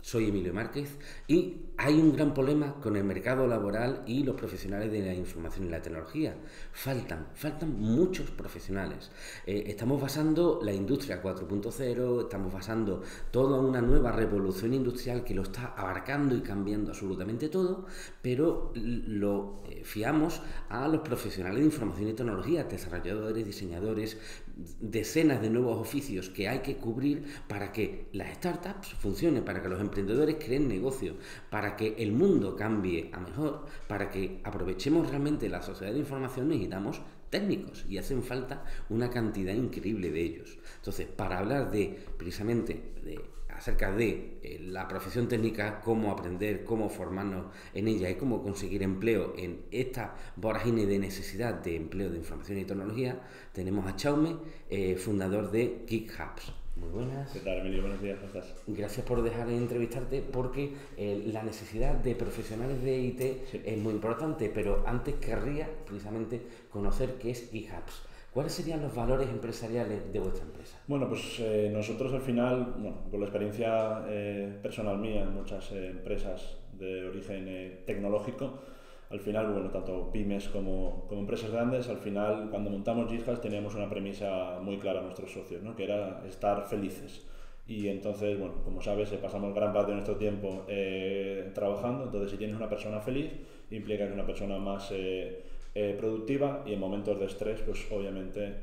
Soy Emilio Márquez y hay un gran problema con el mercado laboral y los profesionales de la información y la tecnología. Faltan muchos profesionales. Estamos basando la industria 4.0, estamos basando toda una nueva revolución industrial que lo está abarcando y cambiando absolutamente todo, pero lo fiamos a los profesionales de información y tecnología, desarrolladores, diseñadores, decenas de nuevos oficios que hay que cubrir para que las startups funcionen, para que los emprendedores creen negocio, para que el mundo cambie a mejor, para que aprovechemos realmente la sociedad de información. Necesitamos técnicos y hacen falta una cantidad increíble de ellos. Entonces, para hablar precisamente acerca de la profesión técnica, cómo aprender, cómo formarnos en ella y cómo conseguir empleo en esta vorágine de necesidad de empleo de información y tecnología, tenemos a Jaume, fundador de GeekHubs. Muy buenas. ¿Qué tal, Emilio? Buenos días, ¿cómo estás? Gracias por dejar de entrevistarte porque la necesidad de profesionales de IT es muy importante, pero antes querría precisamente conocer qué es GeekHubs. ¿Cuáles serían los valores empresariales de vuestra empresa? Bueno, pues nosotros al final, con la experiencia personal mía en muchas empresas de origen tecnológico, al final, tanto pymes como empresas grandes, al final cuando montamos GeekHubs teníamos una premisa muy clara a nuestros socios, ¿no? Que era estar felices. Y entonces, como sabes, pasamos gran parte de nuestro tiempo trabajando, entonces si tienes una persona feliz, implica que es una persona más productiva y en momentos de estrés, pues obviamente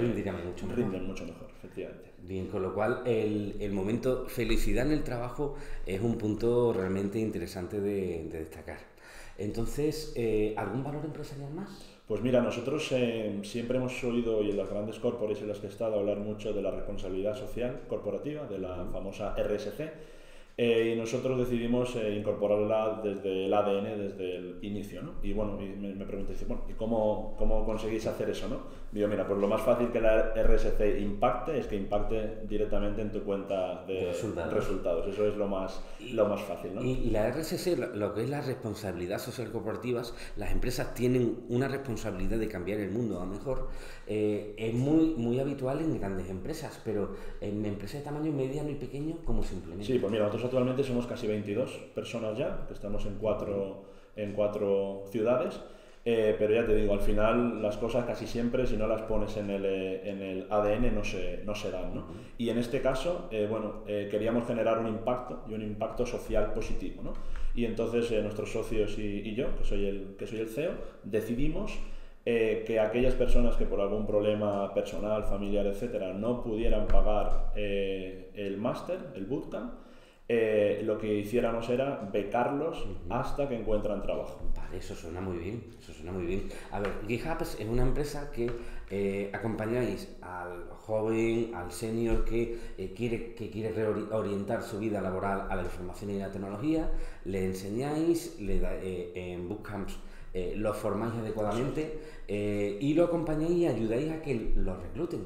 rinden mucho mejor, efectivamente. Bien, con lo cual el momento felicidad en el trabajo es un punto realmente interesante de destacar. Entonces, ¿algún valor empresarial más? Pues mira, nosotros siempre hemos oído, y en las grandes corporaciones en las que he estado, hablar mucho de la responsabilidad social corporativa, de la famosa RSC, y nosotros decidimos incorporarla desde el ADN, desde el inicio, ¿no? Y me pregunté, ¿y cómo conseguís hacer eso, no? Digo, mira, pues lo más fácil que la RSC impacte es que impacte directamente en tu cuenta de resultados. Eso es lo más fácil, ¿no? Y la RSC, lo que es la responsabilidad social corporativa, las empresas tienen una responsabilidad de cambiar el mundo a mejor. Es muy habitual en grandes empresas, pero en empresas de tamaño mediano y pequeño, ¿cómo se implementa? Sí, pues mira, nosotros actualmente somos casi 22 personas ya, que estamos en cuatro ciudades, pero ya te digo, al final las cosas casi siempre, si no las pones en el ADN, no se dan, ¿no? Y en este caso, queríamos generar un impacto social positivo, ¿no? Y entonces nuestros socios y yo, que soy el CEO, decidimos que aquellas personas que por algún problema personal, familiar, etcétera, no pudieran pagar el máster, el bootcamp, lo que hiciéramos era becarlos hasta que encuentran trabajo. Vale, eso suena muy bien. A ver, GeekHubs es una empresa que acompañáis al joven, al senior que quiere reorientar su vida laboral a la información y la tecnología, le enseñáis, en bootcamps lo formáis adecuadamente y lo acompañáis y ayudáis a que lo recluten.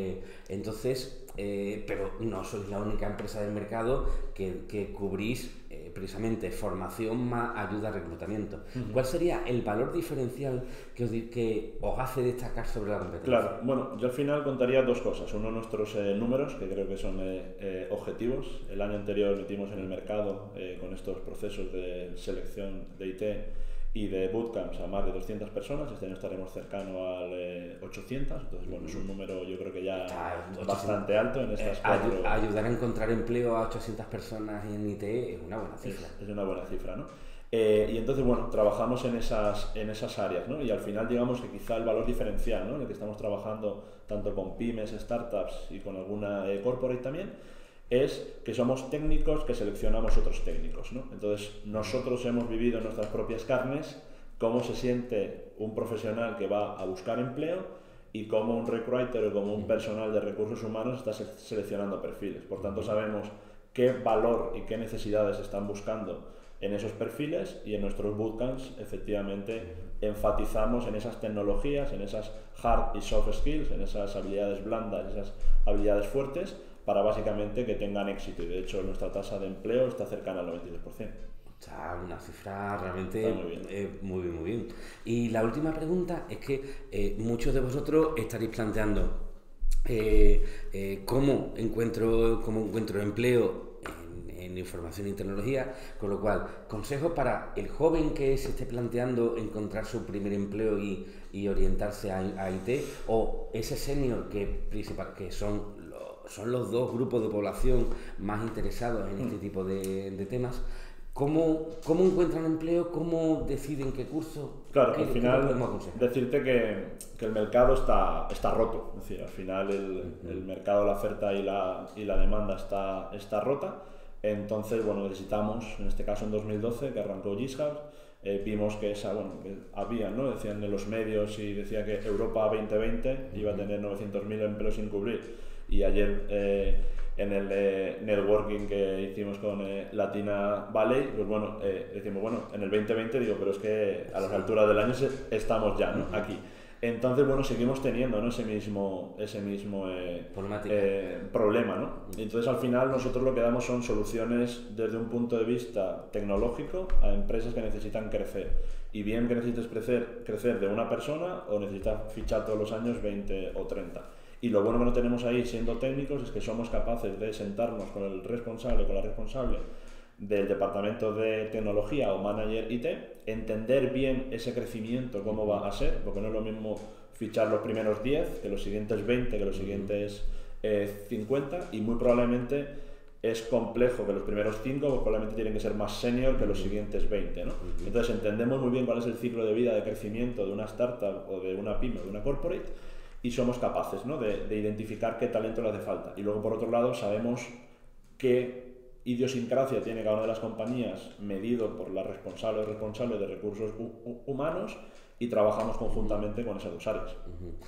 Pero no sois la única empresa del mercado que cubrís precisamente formación más ayuda a reclutamiento. ¿Cuál sería el valor diferencial que os hace destacar sobre la competencia? Claro, yo al final contaría dos cosas. Uno, nuestros números, que creo que son objetivos. El año anterior metimos en el mercado con estos procesos de selección de IT y de bootcamps a más de 200 personas. Este año estaremos cercano al 800, entonces es un número yo creo que ya bastante alto en estas ayudar a encontrar empleo a 800 personas en IT es una buena cifra. Es una buena cifra, ¿no? Y entonces, trabajamos en esas áreas, ¿no? Y al final digamos que quizá el valor diferencial, ¿no? En el que estamos trabajando tanto con pymes, startups y con alguna corporate también, es que somos técnicos que seleccionamos otros técnicos, ¿no? Entonces nosotros hemos vivido en nuestras propias carnes cómo se siente un profesional que va a buscar empleo y cómo un recruiter o como un personal de recursos humanos está seleccionando perfiles. Por tanto, sabemos qué valor y qué necesidades están buscando en esos perfiles, y en nuestros bootcamps efectivamente enfatizamos en esas tecnologías, en esas hard y soft skills, en esas habilidades blandas, esas habilidades fuertes, para básicamente que tengan éxito, y de hecho nuestra tasa de empleo está cercana al 92%. Está una cifra realmente muy bien. Y la última pregunta es que muchos de vosotros estaréis planteando cómo encuentro empleo en información y tecnología, con lo cual, consejos para el joven que se esté planteando encontrar su primer empleo y orientarse a IT, o ese senior que son los dos grupos de población más interesados en este tipo de temas. ¿Cómo encuentran empleo? ¿Cómo deciden qué curso? Claro, al final decirte que el mercado está roto. Es decir, al final el mercado, la oferta y la demanda está rota. Entonces, bueno, necesitamos, en este caso en 2012, que arrancó GitHub, vimos que que había, ¿no? Decían en los medios y decía que Europa 2020 iba a tener 900.000 empleos sin cubrir. Y ayer en el networking que hicimos con Latina Valley, pues bueno, decimos, bueno, en el 2020 digo, pero es que a las alturas del año estamos ya, ¿no? Aquí. Entonces, bueno, seguimos teniendo, ¿no? ese mismo problema, ¿no? Y entonces, al final, nosotros lo que damos son soluciones desde un punto de vista tecnológico a empresas que necesitan crecer. Y bien que necesites crecer de una persona o necesitas fichar todos los años 20 o 30. Y lo bueno que no tenemos ahí, siendo técnicos, es que somos capaces de sentarnos con el responsable, con la responsable del departamento de tecnología o manager IT, entender bien ese crecimiento, cómo va a ser, porque no es lo mismo fichar los primeros 10 que los siguientes 20, que los siguientes 50, y muy probablemente es complejo que los primeros 5 pues probablemente tienen que ser más senior que los siguientes 20, ¿no? Entonces entendemos muy bien cuál es el ciclo de vida de crecimiento de una startup o de una pyme o de una corporate, y somos capaces, ¿no? de identificar qué talento le hace falta. Y luego, por otro lado, sabemos qué idiosincrasia tiene cada una de las compañías medido por la responsable o responsable de recursos humanos, y trabajamos conjuntamente con esas dos áreas.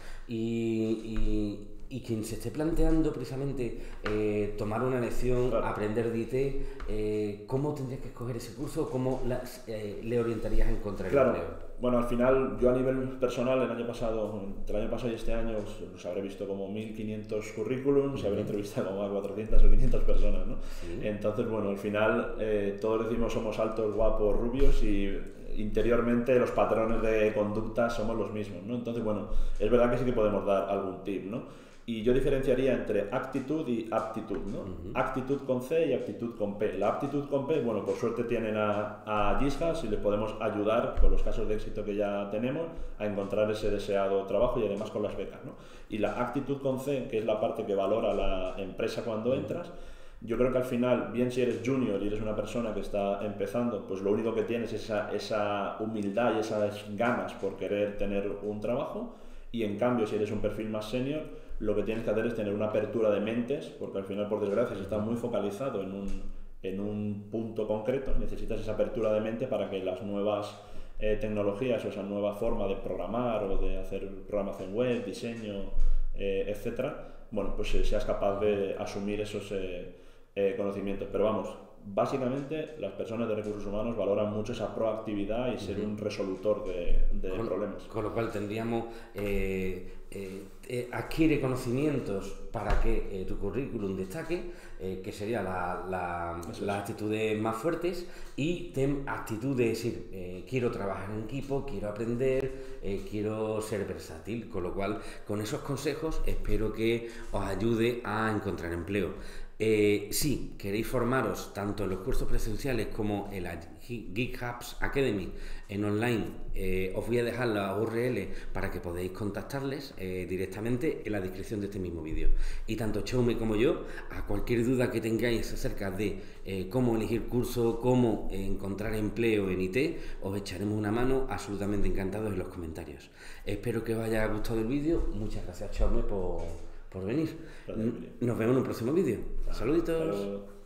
Y quien se esté planteando precisamente tomar una lección, claro, aprender de IT, ¿cómo tendrías que escoger ese curso? ¿Cómo le orientarías a encontrar el empleo? Bueno, al final, yo a nivel personal, entre el año pasado y este año, pues habré visto como 1.500 currículums, y habré entrevistado como a 400 o 500 personas, ¿no? Sí. Entonces, bueno, al final, todos decimos somos altos, guapos, rubios, y interiormente los patrones de conducta somos los mismos, ¿no? Entonces, bueno, es verdad que sí que podemos dar algún tip, ¿no? Y yo diferenciaría entre actitud y aptitud, ¿no? Actitud con C y aptitud con P. La aptitud con P, bueno, por suerte tienen a GitHub y les podemos ayudar con los casos de éxito que ya tenemos a encontrar ese deseado trabajo, y además con las becas, ¿no? Y la actitud con C, que es la parte que valora la empresa cuando entras, yo creo que al final, bien si eres junior y eres una persona que está empezando, pues lo único que tienes es esa humildad y esas ganas por querer tener un trabajo, y en cambio si eres un perfil más senior, lo que tienes que hacer es tener una apertura de mentes, porque al final, por desgracia, si estás muy focalizado en un punto concreto, necesitas esa apertura de mente para que las nuevas tecnologías o esa nueva forma de programar o de hacer programación web, diseño, etcétera, bueno, pues seas capaz de asumir esos conocimientos. Pero vamos, básicamente las personas de recursos humanos valoran mucho esa proactividad y ser un resolutor de problemas. Con lo cual tendríamos adquiere conocimientos para que tu currículum destaque, que sería las actitudes más fuertes, y ten actitud de decir quiero trabajar en equipo, quiero aprender, quiero ser versátil. Con lo cual, con esos consejos espero que os ayude a encontrar empleo. Si queréis formaros tanto en los cursos presenciales como en la GitHub Academy en online, os voy a dejar la URL para que podáis contactarles directamente en la descripción de este mismo vídeo. Y tanto Chaume como yo, a cualquier duda que tengáis acerca de cómo elegir curso, cómo encontrar empleo en IT, os echaremos una mano, absolutamente encantados, en los comentarios. Espero que os haya gustado el vídeo. Muchas gracias, Chaume, por venir. Nos vemos en un próximo vídeo. Saluditos.